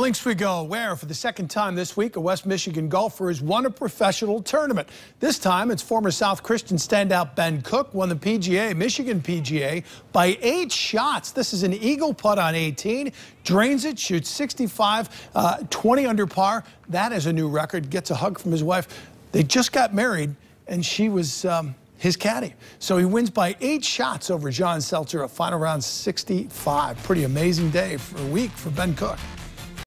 links we go, where for the second time this week, a West Michigan golfer has won a professional tournament. This time, it's former South Christian standout Ben Cook won the PGA, Michigan PGA, by 8 shots. This is an eagle putt on 18, drains it, shoots 65, 20 under par. That is a new record. Gets a hug from his wife. They just got married, and she was his caddy. So he wins by 8 shots over John Seltzer, a final round 65. Pretty amazing day for a week for Ben Cook.